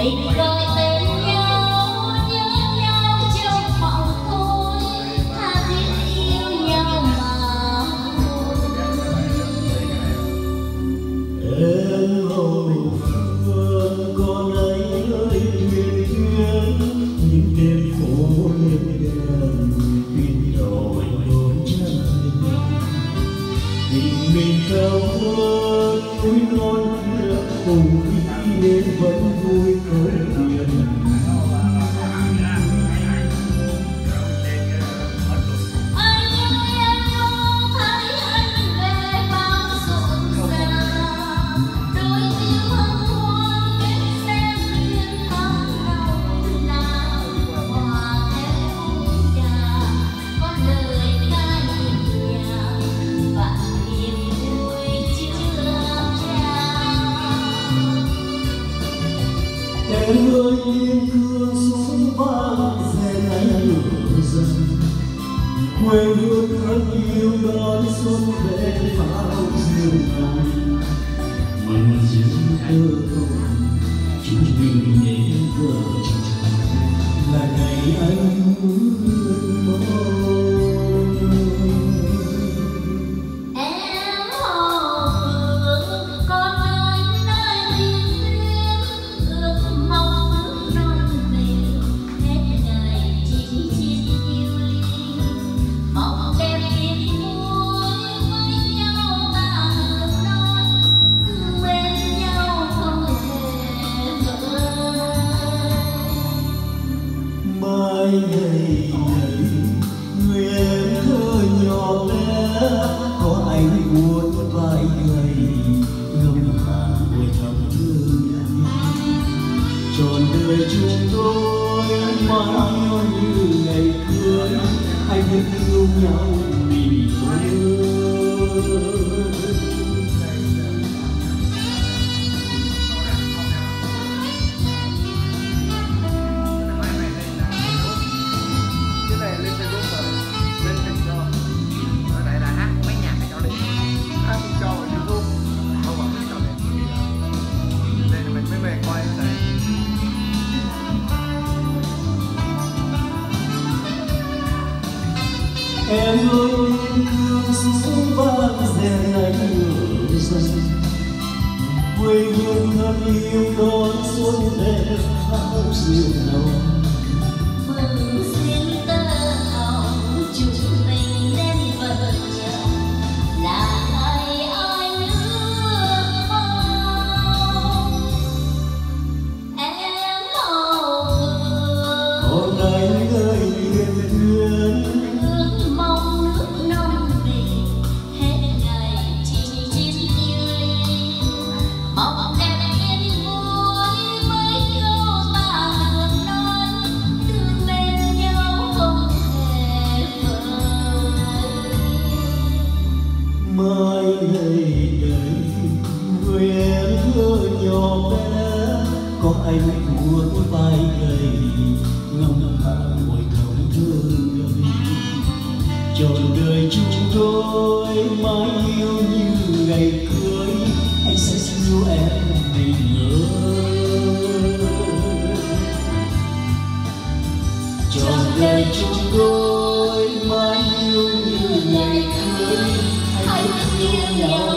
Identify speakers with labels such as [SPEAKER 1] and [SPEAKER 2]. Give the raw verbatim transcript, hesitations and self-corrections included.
[SPEAKER 1] Mình gọi tên nhau, nhớ nhau trong mộng thôi, tha thiết yêu nhau mà
[SPEAKER 2] em hậu phương con ấy ơi thuyền thuyền những đêm phố lên đèn pin đầu đôi chân tình mình cao hơn núi non kia cùng đi đến vẫn vui câu chuyện em ơi yên cương súng vang rèn anh lửa dần quê hương thân yêu đón xuân về pháo diều nồng mừng duyên cơ còn chúng mình đến vợ chồng là ngày anh ước mong. Mai ngày này người em thơ nhỏ bé có anh buồn vai gầy ngâm hàng buổi thầm thương trọn đời chúng tôi mãi yêu như ngày cưới anh biết yêu nhau mình ơi. Em ơi yên cương súng vang rèn anh lửa dần quê hương thân yêu đón xuân về pháo diều nồng
[SPEAKER 1] mừng xin tơ hồng chúng mình đến vợ chồng là ngày anh ước mong. Em hậu phương
[SPEAKER 2] con anh ơi thuyền thuyền
[SPEAKER 1] ước mong nước nông bình hết ngày chín chín yêu ly mong đẹp yên vui với câu ta thường nói thương bên nhau không hề vơi.
[SPEAKER 2] mai ngày đây người em thơ nhỏ bé có anh buồn vai gầy ngâm hàng môi thầm thương đời trọn đời chúng tôi mãi yêu như ngày cưới anh sẽ yêu em mình ơi trọn đời chúng tôi mãi yêu như ngày cưới anh yêu nhau.